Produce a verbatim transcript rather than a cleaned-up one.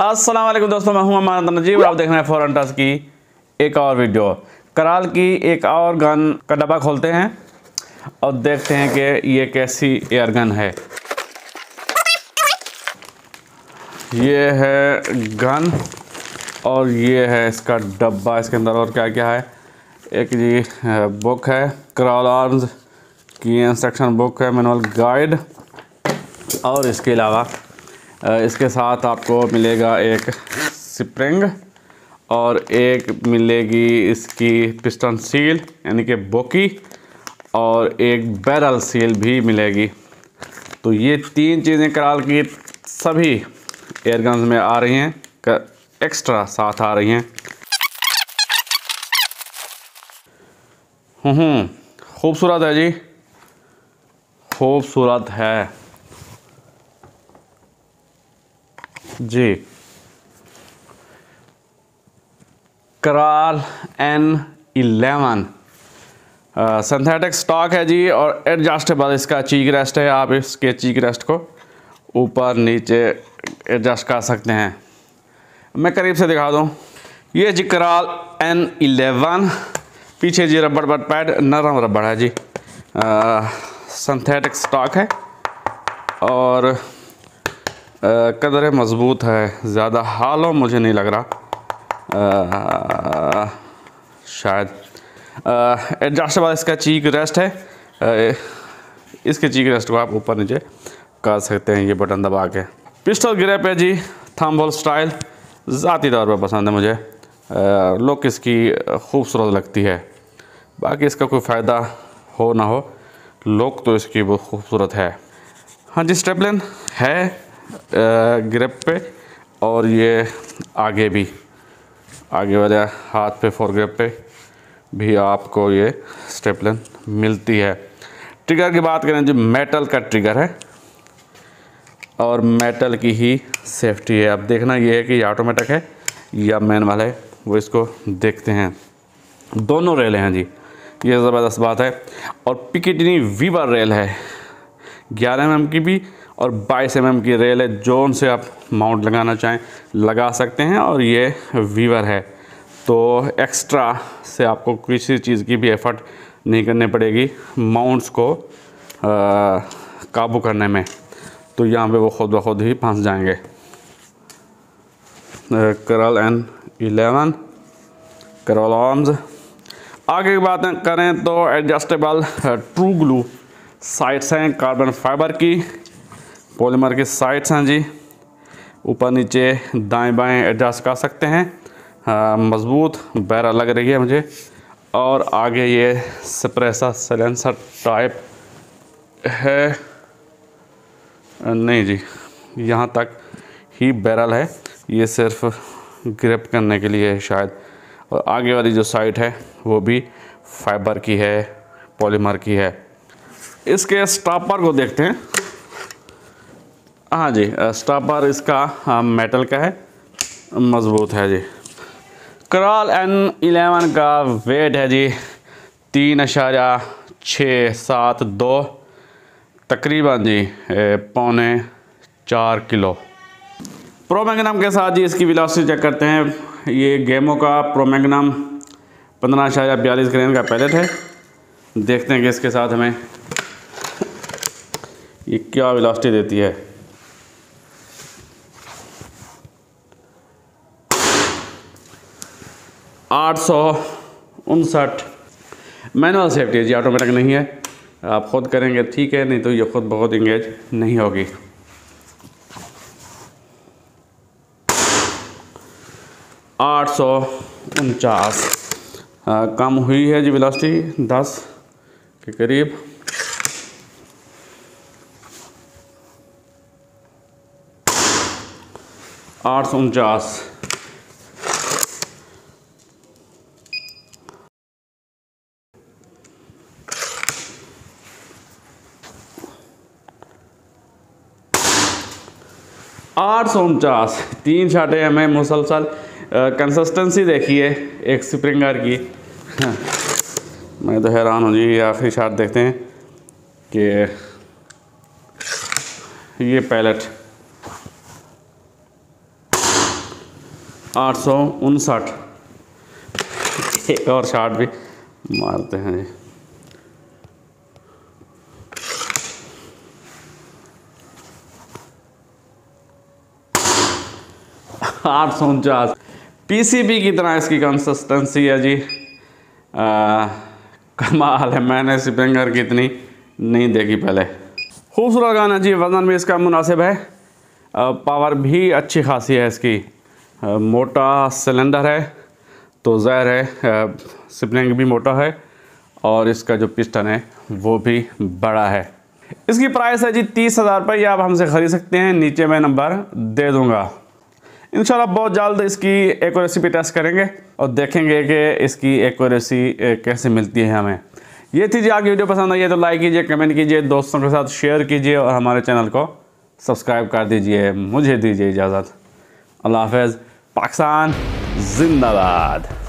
अस्सलाम वालेकुम दोस्तों, मैं हूं अमान नजीब। आप देख रहे हैं फॉरेन टच की एक और वीडियो। कराल की एक और गन का डब्बा खोलते हैं और देखते हैं कि ये कैसी एयर गन है। ये है गन और ये है इसका डब्बा। इसके अंदर और क्या क्या है, एक जी बुक है, कराल आर्म्स की इंस्ट्रक्शन बुक है, मैनुअल गाइड, और इसके अलावा इसके साथ आपको मिलेगा एक स्प्रिंग और एक मिलेगी इसकी पिस्टन सील यानी कि बोकी, और एक बैरल सील भी मिलेगी। तो ये तीन चीज़ें कराल की सभी एयरगन्स में आ रही हैं, एक्स्ट्रा साथ आ रही हैं। हम्म खूबसूरत है जी, खूबसूरत है जी। कराल एन इलेवन सिंथेटिक स्टॉक है जी, और एडजस्टेबल इसका चीक रेस्ट है। आप इसके चीक रेस्ट को ऊपर नीचे एडजस्ट कर सकते हैं। मैं करीब से दिखा दूं, ये जी कराल एन इलेवन। पीछे जी रबड़ बट पैड, नरम रबड़ है जी, सिंथेटिक स्टॉक है और कदर मज़बूत है। ज़्यादा हालो मुझे नहीं लग रहा, आ, शायद एडजस्टेबल इसका चीक रेस्ट है। आ, इसके चीक रेस्ट को आप ऊपर नीचे कर सकते हैं ये बटन दबा के। पिस्टल ग्रिप है जी, थंब होल स्टाइल। ज़ाती तौर पर पसंद है मुझे, लुक इसकी खूबसूरत लगती है। बाकी इसका कोई फ़ायदा हो ना हो, लुक तो इसकी बहुत खूबसूरत है। हाँ जी, स्टेपलिन है ग्रिप पे, और ये आगे भी, आगे वाले हाथ पे फोर ग्रिप पे भी आपको ये स्टेपलिन मिलती है। ट्रिगर की बात करें जो मेटल का ट्रिगर है और मेटल की ही सेफ्टी है। अब देखना ये है कि ये ऑटोमेटिक है या मैनुअल है, वो इसको देखते हैं। दोनों रेल हैं जी, ये ज़बरदस्त बात है। और पिकेटिनी वीवर रेल है, ग्यारह एम एम की भी और बाईस एम एम की रेल है। जोन से आप माउंट लगाना चाहें लगा सकते हैं, और ये वीवर है तो एक्स्ट्रा से आपको किसी चीज़ की भी एफर्ट नहीं करनी पड़ेगी माउंट्स को आ, काबू करने में। तो यहाँ पे वो खुद ब खुद ही फंस जाएंगे। कराल एन इलेवन, कराल आर्म्स। आगे की बात करें तो एडजस्टेबल ट्रू ग्लू साइड्स हैं, कार्बन फाइबर की, पॉलीमर की साइड्स हैं जी। ऊपर नीचे दाएं बाएं एडजस्ट कर सकते हैं। मज़बूत बैरल लग रही है मुझे। और आगे ये सप्रेसर साइलेंसर टाइप है, नहीं जी, यहाँ तक ही बैरल है, ये सिर्फ ग्रिप करने के लिए है शायद। और आगे वाली जो साइड है वो भी फाइबर की है, पॉलीमर की है। इसके स्टॉपर को देखते हैं। हाँ जी, स्टॉपर इसका हाँ, मेटल का है, मज़बूत है जी। कराल एन इलेवन का वेट है जी तीन अशारिया छः सात दो, तकरीबन जी पौने चार किलो। प्रो मैग्नम के साथ जी इसकी वेलोसिटी चेक करते हैं। ये गेमो का प्रो मैग्नम पंद्रह अशारिया बयालीस ग्रेन का पैलेट है। देखते हैं कि इसके साथ हमें ये क्या वेलोसिटी देती है। आठ सौ उनसठ। मैनुअल सेफ्टी है जी, ऑटोमेटिक नहीं है। आप खुद करेंगे ठीक है, नहीं तो ये खुद बहुत इंगेज नहीं होगी। आठ सौ उनचास कम हुई है जी वेलोसिटी, दस के करीब। आठ सौ उनचास। आठ सौ उनचास, तीन शाटें हमें मुसलसल। कंसिस्टेंसी देखिए एक स्प्रिंगर की, हाँ, मैं तो हैरान हूँ जी। आखिरी शाट देखते हैं कि ये पैलेट आठ सौ उनसठ। एक और शॉट भी मारते हैं जी। आठ सौ उनचास। पीसीबी की तरह इसकी कंसिस्टेंसी है जी। आ, कमाल है, मैंने स्प्रिंगर की इतनी नहीं देखी पहले। खूबसूरत गाना जी, वजन भी इसका मुनासिब है, आ, पावर भी अच्छी खासी है इसकी। आ, मोटा सिलेंडर है तो ज़ाहिर है स्प्रिंग भी मोटा है और इसका जो पिस्टन है वो भी बड़ा है। इसकी प्राइस है जी तीस हज़ार रुपये। आप हमसे ख़रीद सकते हैं, नीचे मैं नंबर दे दूँगा। इंशाल्लाह बहुत जल्द इसकी एक्यूरेसी पे टेस्ट करेंगे और देखेंगे कि इसकी एक्यूरेसी कैसे मिलती है हमें। ये थी जी आपकी वीडियो। पसंद आई है तो लाइक कीजिए, कमेंट कीजिए, दोस्तों के साथ शेयर कीजिए और हमारे चैनल को सब्सक्राइब कर दीजिए। मुझे दीजिए इजाज़त। अल्लाह हाफ़िज़। पाकिस्तान जिंदाबाद।